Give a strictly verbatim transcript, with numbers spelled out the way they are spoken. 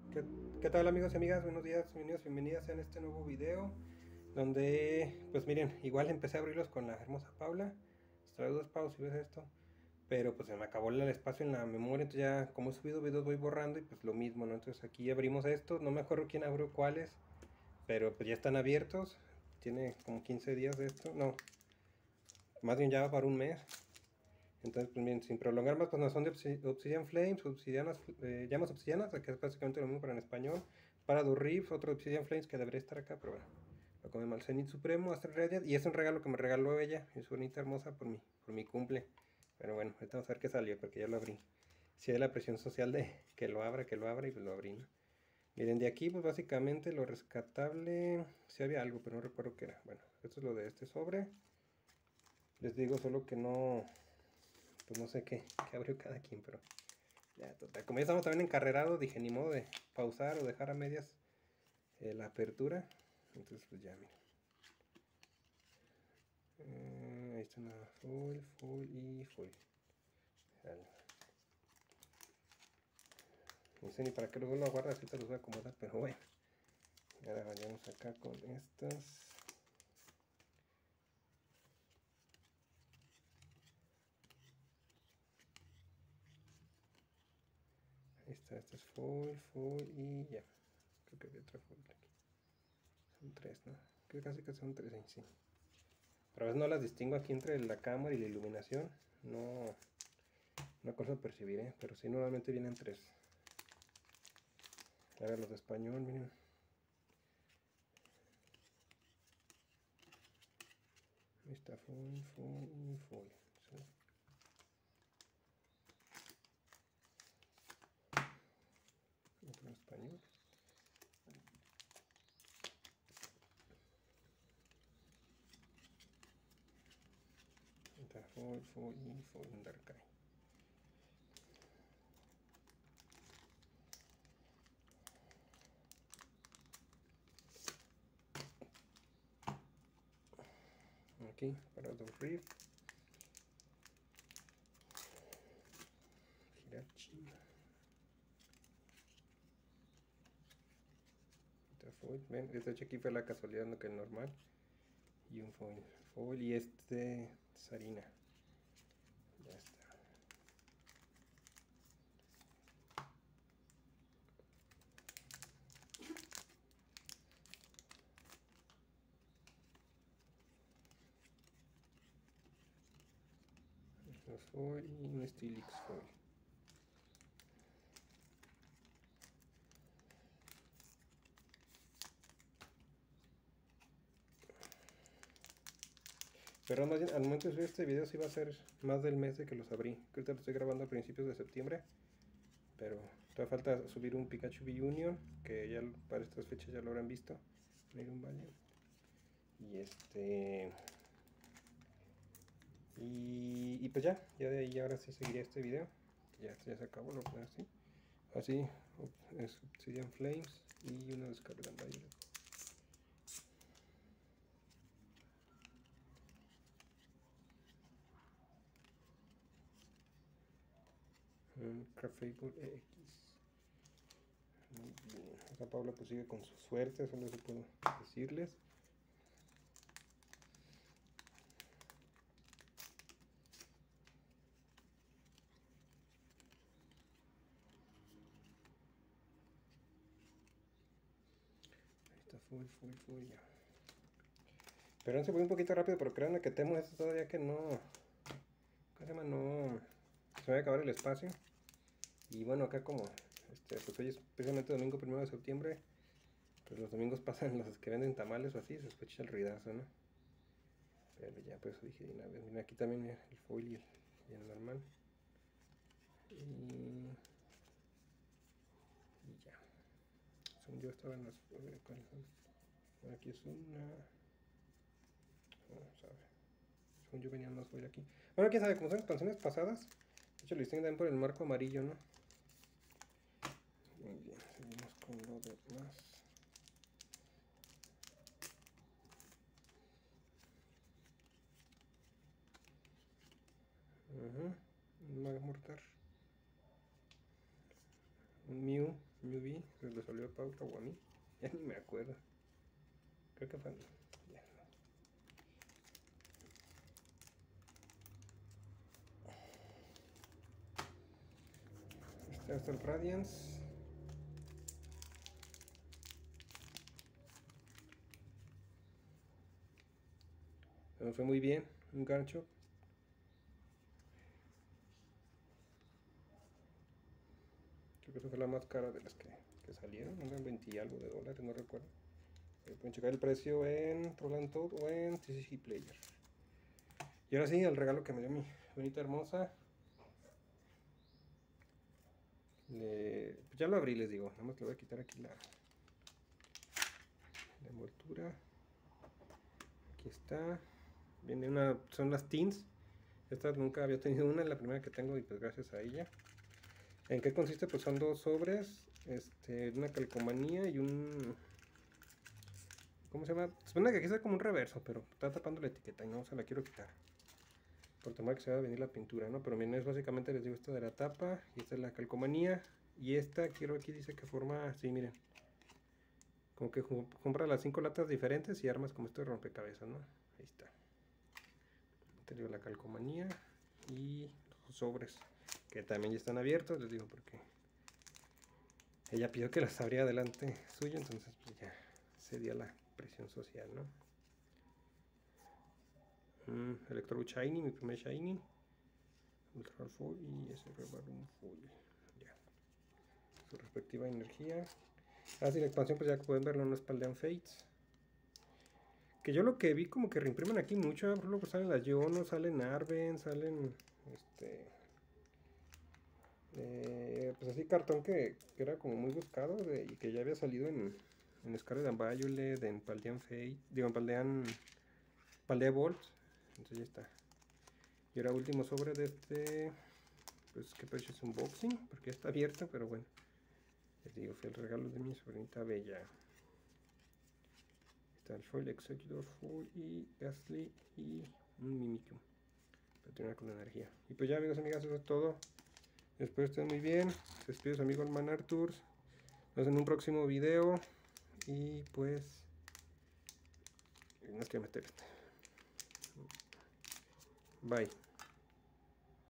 ¿Qué, qué tal amigos y amigas? Buenos días, bienvenidos, bienvenidas en este nuevo video donde, pues miren, igual empecé a abrirlos con la hermosa Paula. Saludos Pau si ves esto, pero pues se me acabó el espacio en la memoria, entonces ya como he subido videos voy borrando y pues lo mismo, ¿no? Entonces aquí abrimos estos, no me acuerdo quién abrió cuáles, pero pues ya están abiertos, tiene como quince días de esto, no, más bien ya va para un mes. Entonces, pues bien, sin prolongar más, pues no son de Obsidian Flames, obsidianas, eh, llamas obsidianas, que es básicamente lo mismo pero en español. Para Reef, otro Obsidian Flames que debería estar acá, pero bueno. Lo come mal Zenith Supremo, Astral Radiant, y es un regalo que me regaló ella, es bonita, hermosa, por mi, por mi cumple. Pero bueno, ahorita vamos a ver qué salió, porque ya lo abrí. Si hay la presión social de que lo abra, que lo abra, y pues lo abrí, ¿no? Miren, de aquí, pues básicamente lo rescatable, si había algo, pero no recuerdo qué era. Bueno, esto es lo de este sobre. Les digo solo que no, pues no sé qué, qué abrió cada quien, pero ya, total. Como ya estamos también encarrerados, dije ni modo de pausar o dejar a medias eh, la apertura. Entonces, pues ya, miren. Eh, ahí está una full, full y full. Vale. No sé ni para qué luego lo guardas, ahorita los voy a acomodar, pero bueno. Y ahora vayamos acá con estas. Ahí está, esta es full, full y ya. Creo que había otra full aquí. Son tres, ¿no? Creo que casi que son tres, sí. Pero a veces no las distingo aquí entre la cámara y la iluminación. No, no cosa a percibir, ¿eh? Pero sí, normalmente vienen tres. Ahora los de español, miren. Ahí está, full, full y full. Sí. Otro en español. Ahí está, full, full y full en Darkai. Aquí, para dos riff. Hirachi. Está full. Ven, este aquí fue la casualidad, no que el normal. Y un foil. Foil y este Sarina. Ya está. Los foil y un Steelix foil. Pero más bien, al momento de subir este video sí va a ser más del mes de que los abrí. Que ahorita lo estoy grabando a principios de septiembre. Pero todavía falta subir un Pikachu V Union, que ya para estas fechas ya lo habrán visto. Un Valley. Y este... Y, y pues ya, ya de ahí ahora sí seguiría este video. Ya, ya se acabó, lo pongo así. Así, es Obsidian Flames y una descarga Violet. Un Craftable X. Muy bien. Acá Paula pues sigue con su suerte, eso no se puedo decirles. Ahí está full, full, full ya. Pero se fue un poquito rápido, pero créanme que temo esto todavía que no... ¿Cómo se llama? No... Se va a acabar el espacio. Y bueno, acá como... Este, pues hoy es precisamente domingo primero de septiembre. Pues los domingos pasan los que venden tamales o así, se escucha el ruidazo, ¿no? Pero ya, pues dije de una vez. Mira, aquí también el foil y el, y el normal. Y... y ya. Según yo estaba en las... ¿Cuáles son? Aquí es una... Vamos a ver. Según yo venían más foil aquí. Bueno, quién sabe, como son expansiones pasadas. De hecho, lo distinguen también por el marco amarillo, ¿no? Muy bien, seguimos con lo demás. Ajá, un Magmortar. Un Mew, Mew V, Paula o a mí. Ya ni me acuerdo. Creo que fue a mí. Ya. Este es el Radiance. Me fue muy bien, un gancho. Creo que esta fue la más cara de las que, que salieron, eran veinte y algo de dólares, no recuerdo. Eh, pueden checar el precio en Roland Toad o en T C G Player. Y ahora sí, el regalo que me dio mi bonita hermosa. Le, pues ya lo abrí, les digo, nada más le voy a quitar aquí la, la envoltura. Aquí está. Viene una, son las Teens. Esta nunca había tenido una, es la primera que tengo y pues gracias a ella. ¿En qué consiste? Pues son dos sobres, este, una calcomanía y un... ¿Cómo se llama? Suena que aquí está como un reverso, pero está tapando la etiqueta y no se la quiero quitar. Por temor que se va a venir la pintura, ¿no? Pero miren, es básicamente, les digo, esta de la tapa y esta es la calcomanía. Y esta, quiero aquí dice que forma así, miren. Como que compra las cinco latas diferentes y armas como este rompecabezas, ¿no? Ahí está. Te digo la calcomanía y los sobres, que también ya están abiertos, les digo porque ella pidió que las abriera delante suyo, entonces pues ya cedía la presión social, ¿no? Mm, Electro Shiny, mi primer Shiny. Ultra Foil y ese Revarum Foil. Ya. Su respectiva energía. Ah, sí, la expansión, pues ya pueden verlo, no es Paldean Fates. Que yo lo que vi como que reimprimen aquí mucho, por ejemplo, pues salen las Yono, salen Arven, salen este... Eh, pues así cartón que, que era como muy buscado de, y que ya había salido en, en Scarlet and Violet, en Paldean Fate, digo en Paldean Paldea Bolt, entonces ya está. Y ahora último sobre de este, pues que precio es unboxing, porque ya está abierto, pero bueno, les digo, fue el regalo de mi sobrinita bella. Está el Foil, Executor Foil y Gastly y un Mimikyu para terminar con la energía. Y pues ya, amigos y amigas, eso es todo. Espero estén muy bien. Se despide su amigo el Man Arthurs. Nos vemos en un próximo video. Y pues... no quiero meter. Bye.